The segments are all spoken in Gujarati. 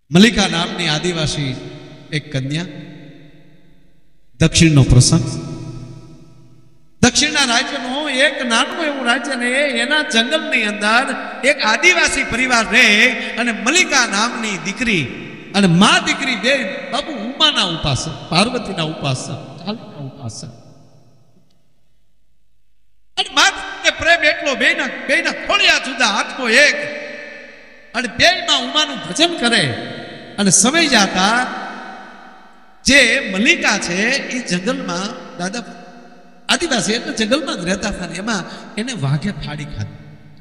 મલિકા નામની આદિવાસી એક કન્યા, દક્ષિણનો પ્રસંગ. દક્ષિણના રાજ્યનું એક નાનું એવું રાજ્ય ને એના જંગલની અંદર એક આદિવાસી પરિવાર રહે અને મલિકા નામની દીકરી અને માં દીકરી બે બાપુ ઉમાના ઉપાસક, પાર્વતીના ઉપાસક, કાલીના ઉપાસક. અને માં પ્રેમ એટલો બેના ખોળિયા જુદા, હાથનો એક, અને બેમાં ઉમાનું ભજન કરે. અને સમય જાતા જે મલિકા છે એ જંગલમાં, દાદા આદિવાસી એટલે જંગલમાં જ રહેતા હતા, એમાં એને વાઘે ફાડી ખાધી.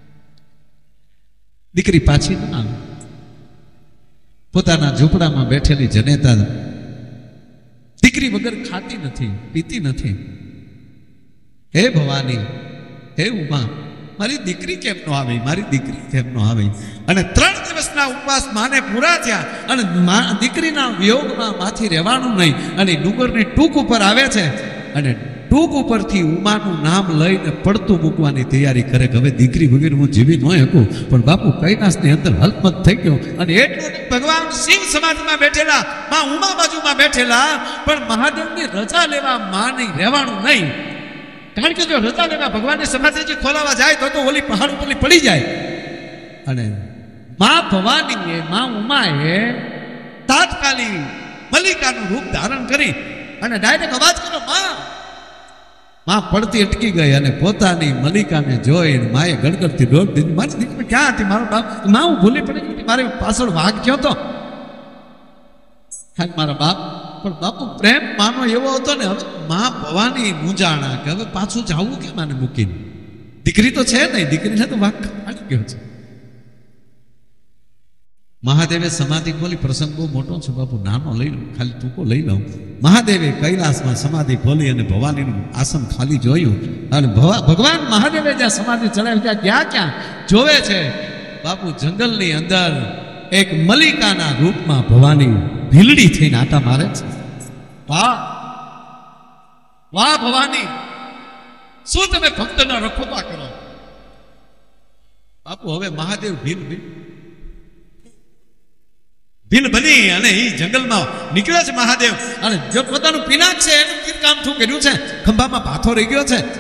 દીકરી પાછી ના આવે. પોતાના ઝૂંપડામાં બેઠેલી જનેતા દીકરી વગર ખાતી નથી, પીતી નથી. હે ભવાની, હે ઉમા, મારી દીકરી કેમ નો આવે, મારી દીકરી કેમ નો આવે. અને 3 દિવસના ઉપવાસ માને પૂરા થયા અને દીકરીના વિયોગમાં માથી રહેવાનું નહીં. અને ડુંગરની ટૂંક ઉપર આવે છે અને ટૂંક ઉપરથી ઉમાનું નામ લઈને પડતું મૂકવાની તૈયારી કરે કે હવે દીકરી વગેરે હું જીવી ન શકું. પણ બાપુ કૈલાસની અંદર હલમત થઈ ગયો. અને એટલું ભગવાન શિવ સમાધિમાં બેઠેલા, માં ઉમા બાજુમાં બેઠેલા, પણ મહાદેવની રજા લેવા માની રહેવાનું નહીં. કારણ કે જો રજા લેવા ભગવાનની સમાધિ ખોલાવા જાય તો ઓલી પહાડ ઉપર પડી જાય. અને માં ભવાનીએ, માં ઉમાએ તાત્કાલિક મલિકાનું રૂપ ધારણ કરી અને ડાયરેક્ટ અવાજ કર્યો, માં પડતી અટકી ગઈ અને પોતાની મલિકાને જોઈને માએ ગણગણતી દોડ દીધી. મારી દીકરી ક્યાં હતી, મારો બાપ? માં હું ભૂલી પડી ગઈ, મારી પાછળ વાઘ ગયો તો મારા બાપ. પણ બાપુ પ્રેમ માનો એવો હતો ને, હવે માં ભવાની મૂંઝાણા કે હવે પાછું જવું કે માને મૂકીને. દીકરી તો છે નહીં, દીકરીને તો વાઘ ફાડી ગયો છે. મહાદેવે સમાધિ ખોલી. પ્રસંગ બહુ મોટો છે બાપુ, નાનો લઈ લઉં, ખાલી ટૂંકો લઈ લઉં. મહાદેવે કૈલાસમાં સમાધિ ખોલી અને ભવાનીનું આસન ખાલી જોયું. અને ભગવાન મહાદેવે જ્યાં સમાધિ ચડાવી ત્યાં ક્યાં જોવે છે બાપુ, જંગલની અંદર એક મલિકાના રૂપમાં ભવાની ભીલડી થઈને આટા મારે છે. વાહ વાહ ભવાની, શું તમે ભક્તના રખોપા કરો બાપુ. હવે મહાદેવ ભીલ બની અને એ જંગલમાં નીકળ્યો છે મહાદેવ. અને જો પોતાનું પિનાક છે એનું કામ શું કર્યું છે, ખંભામાં ભાથો રહી ગયો છે,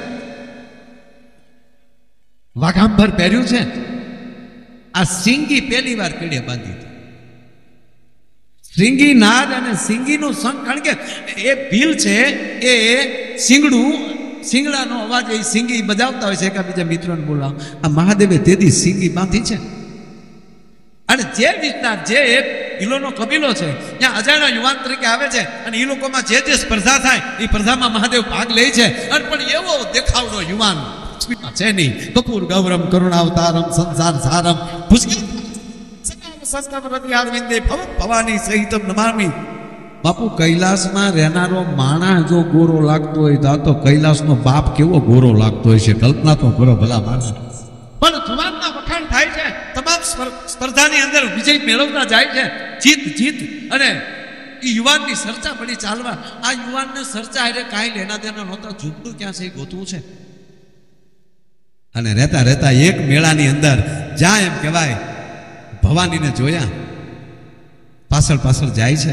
વાઘાંબર પહેર્યું છે. આ સિંગી પહેલી વાર કેડિયા બાંધી હતી. સિંગી નાદ અને સિંગીનું સંગ, કારણ કે એ ભીલ છે એ સિંગડાનો અવાજ એ સિંગી બજાવતા હોય છે, એકાબીજા મિત્રોને બોલાવ. આ મહાદેવે તેથી સિંગી બાંધી છે. અને જે વિસ્તાર, જે એક ભીલોનો કબીલો છે, ત્યાં અજાણ્યા યુવાન તરીકે આવે છે અને એ લોકોમાં જે સ્પર્ધા થાય એ સ્પર્ધામાં મહાદેવ ભાગ લે છે. અને પણ એવો દેખાવનો યુવાન છે નહીં. કપૂર ગૌરમ કરુણાવતારમ સંસાર સારમ ભવાની સહિતમ નમામી. બાપુ કૈલાસમાં રહેનારો માણસ જો ગોરો લાગતો હોય તો કૈલાસનો બાપ કેવો ગોરો લાગતો હોય છે, કલ્પના તો કરો ભલા માણસ. પણ જુવાનના વખાણ થાય છે, તમામ સ્પર્ધાની અંદર વિજય મેળવતા જાય છે, જીત. અને એ યુવાનની ચર્ચા પડી ચાલવા. આ યુવાનને ચર્ચા એટલે કાંઈ લેના દેના નહોતા, ઝૂંપડું ક્યાં છે એ ગોતવું છે. અને રહેતા એક મેળાની અંદર જ્યાં એમ કહેવાય ભવાનીને જોયા, પાછળ જાય છે.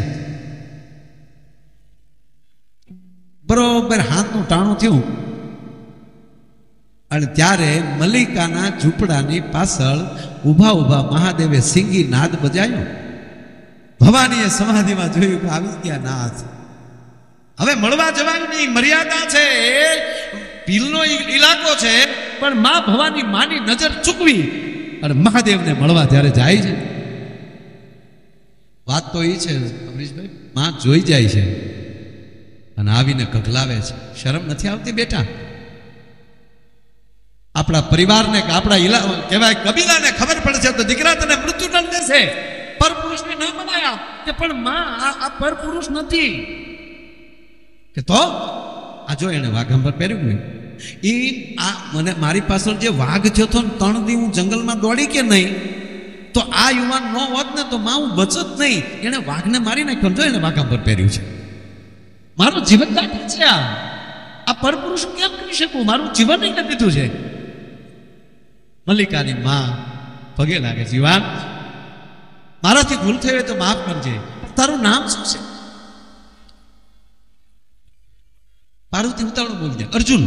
બરોબર હાથનું ટાણું થયું અને ત્યારે મલિકાના ઝૂંપડાની પાછળ ઊભા મહાદેવે સિંગી નાદ બજાવ્યો. ભવાનીએ સમાધિમાં જોયું કે આવી ગયા નાદ. હવે મળવા જવાની મર્યાદા છે, ભીલનો ઇલાકો છે, પણ માં ભવાની માની નજર ચૂકવી અને મહાદેવને મળવા ત્યારે જાય છે. વાત તો એ છે અમરીશભાઈ, માં જોઈ જાય છે અને આવીને કગલાવે છે. શરમ નથી આવતી બેટા? આપણા પરિવારને કે આપણા કહેવાય કબીલાને ખબર પડશે તો દીકરા તને મૃત્યુદંડ દેશે. પરપુરુષને ન બનાયા કે પણ માં આ પરપુરુષ નથી કે તો આ જો એને વાઘંબર પહેર્યું ને એ આ મને મારી પાછળ જે વાઘ થયો હતો ને 3 દી હું જંગલમાં દોડી કે નહીં, તો આ યુવાન ન હોત ને તો માં હું બચત નહીં. એને વાઘને મારી નાખ્યો, જો એને વાઘંબર પહેર્યું છે. મારું જીવન કાઢે છે. આ પરપુરુષ કેમ કરી શકું? મારું જીવન નહીં દીધું છે. મલિકાની માં પગે લાગે, જીવાન મારાથી ભૂલ થઈ હોય તો માફ કરજે. તારું નામ શું છે? પાર્વતી ઉતાવળ બોલી જાય, અર્જુન.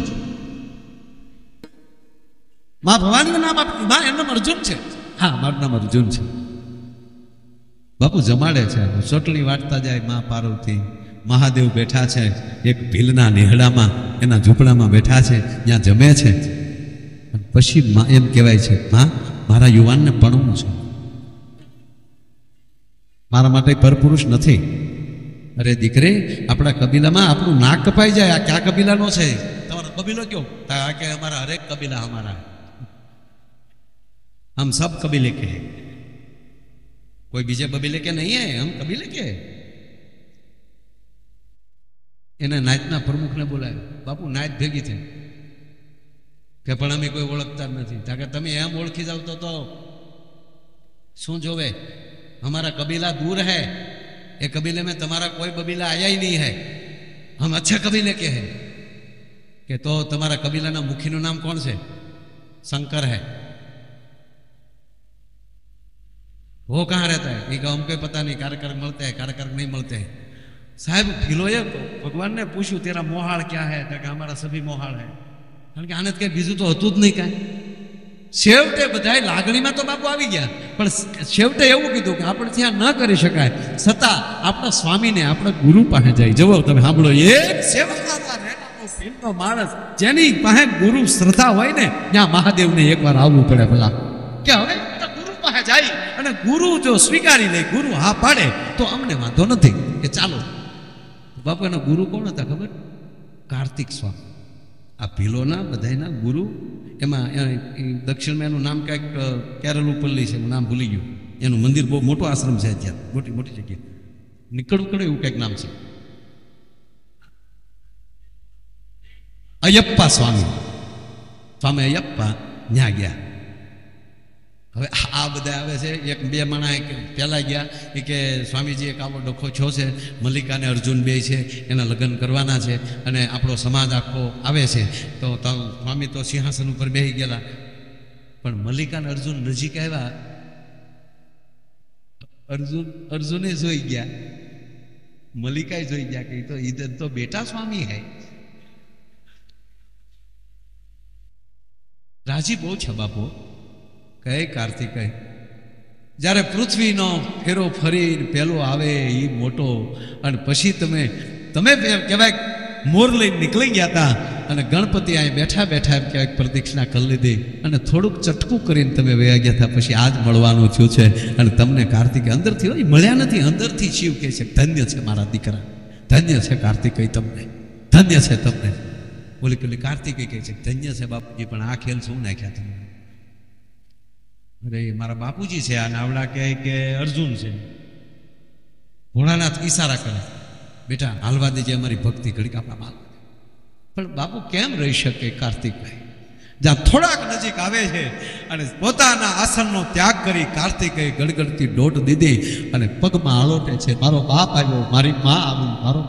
માં ભવાનીનું નામ આપ્યું, માં એનું નામ અર્જુન છે. હા, મારું નામ અર્જુન છે. બાપુ જમાડે છે, ચોટલી વાટતા જાય માં પાર્વતી. મહાદેવ બેઠા છે એક ભીલના નેહડામાં, એના ઝૂંપડામાં બેઠા છે, ત્યાં જમે છે. પછી એમ કહેવાય છે, માં મારા યુવાનને પરણવું છે, મારા માટે પરપુરુષ નથી. અરે દીકરી, આપણા કબીલામાં આપણું નાક કપાઈ જાય. આ ક્યાં કબીલાનો છે? તમારો કબીલો કયો? કે હમારા હરેક કબીલા હમારા, हम सब कबीले के हैं, कोई बीजे कबीले के नहीं है, हम कबीले के हैं. એને નાયતના પ્રમુખને બોલાવ્યો. બાપુ નાયત ભેગી થઈ કે પણ અમે કોઈ ઓળખતા નથી. કે તમે એમ ઓળખી જાવ તો શું જોવે? हमारा कबीला दूर है, ये कबीले में तुम्हारा कोई कबीला आया ही नहीं है, हम अच्छे कबीले के हैं. कि तो तुम्हारा कबीला ना मुखी નું નામ કોણ છે? शंकर है. वो कहाँ रहता है? ये हमको पता नहीं, कार्यक्रम मिलते हैं, कार्यक्रम नहीं मिलते हैं. साहब ढिलोए भगवान ने पूछू तेरा मोहाड़ क्या है? तो हमारा सभी मोहाड़ है. कारण કે આને કઈ બીજું તો હતું જ નહીં કાંઈ. છેવટે બધાય લાગણીમાં તો બાપુ આવી ગયા, પણ છેવટે એવું કીધું કે આપણે ત્યાં ન કરી શકાય, છતાં આપણા સ્વામીને આપણા ગુરુ પાસે જાય. જવો તમે સાંભળો, એક સેવકનો માણસ જેની પાસે ગુરુ શ્રદ્ધા હોય ને, ત્યાં મહાદેવને એકવાર આવવું પડે. ભલા કે હવે ગુરુ પાસે જાય અને ગુરુ જો સ્વીકારી લે, ગુરુ હા પાડે તો અમને વાંધો નથી, કે ચાલો. બાપુ એના ગુરુ કોણ હતા ખબર? કાર્તિક સ્વામી. આ ભીલોના બધાના ગુરુ. એમાં દક્ષિણમાં એનું નામ કંઈક કેરલુપલ્લી છે, હું નામ ભૂલી ગયું. એનું મંદિર બહુ મોટો આશ્રમ છે ત્યાં, મોટી મોટી જગ્યાએ. નીકળવું એવું કંઈક નામ છે. અયપ્પા સ્વામી, સ્વામી અયપ્પા ત્યાં ગયા. હવે આ બધા આવે છે. એક બે માણસ પહેલાં ગયા, એ કે સ્વામીજી એક આવો ડખો છો છે, મલ્લિકા અને અર્જુન બે છે, એના લગ્ન કરવાના છે અને આપણો સમાજ આખો આવે છે. તો સ્વામી તો સિંહાસન ઉપર બેસી ગયેલા, પણ મલ્લિકા અને અર્જુન નજીક આવ્યા. અર્જુને જોઈ ગયા, મલ્લિકાએ જોઈ ગયા કે તો ઈધર તો બેટા સ્વામી હૈ. રાજી બહુ છે બાપુ. કહે કાર્તિકેય, જ્યારે પૃથ્વીનો ફેરો ફરી પેલો આવે એ મોટો, અને પછી તમે કહેવાય મોર લઈને નીકળી ગયા હતા, અને ગણપતિ અહીં બેઠા બેઠા એમ કહેવાય પ્રદક્ષિણા કરી લીધી, અને થોડુંક ચટકું કરીને તમે વયા ગયા હતા. પછી આજ મળવાનું થયું છે, અને તમને કાર્તિકે અંદરથી હોય મળ્યા નથી, અંદરથી શિવ કહે છે ધન્ય છે મારા દીકરા, ધન્ય છે કાર્તિકેય તમને, ધન્ય છે તમને. બોલી કાર્તિકેય કહે છે ધન્ય છે બાપુજી, પણ આ ખેલ શું નાખ્યા તમે? અરે મારા બાપુજી છે, આ નાવડા કહે કે અર્જુન છે. ભોળાનાથ ઈશારા કરે, બેટા હાલવા દેજે અમારી ભક્તિ ઘડીક આપણા માલ. પણ બાપુ કેમ રહી શકે કાર્તિકભાઈ? જ્યાં થોડાક નજીક આવે છે અને પોતાના આસનનો ત્યાગ કરી કાર્તિકેય ગડગડતી દોટ દીધી અને પગમાં આલોટે છે, મારો બાપ આવ્યો, મારી માં આવી, મારો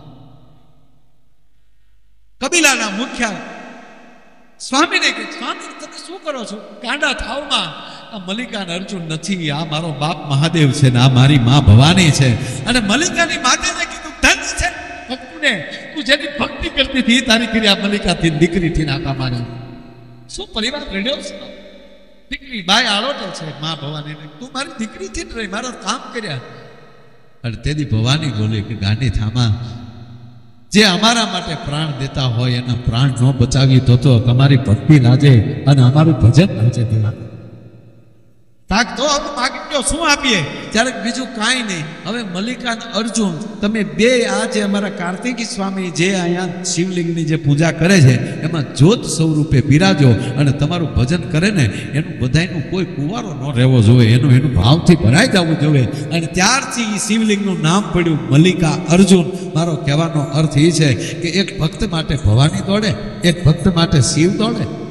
કબીલાના મુખ્ય સ્વામીને કે સ્વામી તમે શું કરો છો? ગાંડા થાવમાં આ મલ્લિકા અને અર્જુન નથી, આ મારો બાપ મહાદેવ છે ને આ મારી માં ભવાની છે. અને મલ્લિકાની માતાને કીધું ધન છે ભક્તિને, તું જેની ભક્તિ કરતી હતી તારી ક્રિયા મલ્લિકાથી દીકરીથી નાતા મારી. શું પરિવાર રડ્યો છે? દીકરી બાય આળોટે છે માં ભવાની, તું મારી દીકરીથી જ રહી, મારા કામ કર્યા. અને તેથી ભવાની બોલે કે ગાંડી થામા, જે અમારા માટે પ્રાણ દેતા હોય એના પ્રાણ ન બચાવી તો તમારી ભક્તિ લાજે અને અમારું ભજન લાજે. દેવા તાક તો માગી શું આપીએ? ત્યારે બીજું કાંઈ નહીં. હવે મલ્લિકા અર્જુન તમે બે આ જે અમારા કાર્તિકી સ્વામી જે અહીંયા શિવલિંગની જે પૂજા કરે છે એમાં જ્યોત સ્વરૂપે બિરાજો અને તમારું ભજન કરે ને એનું બધાયનું કોઈ કુંવારો ન રહેવો જોઈએ, એનું ભાવથી ભરાઈ જવું જોઈએ. અને ત્યારથી એ શિવલિંગનું નામ પડ્યું મલ્લિકા અર્જુન. મારો કહેવાનો અર્થ એ છે કે એક ભક્ત માટે ભવાની દોડે, એક ભક્ત માટે શિવ દોડે.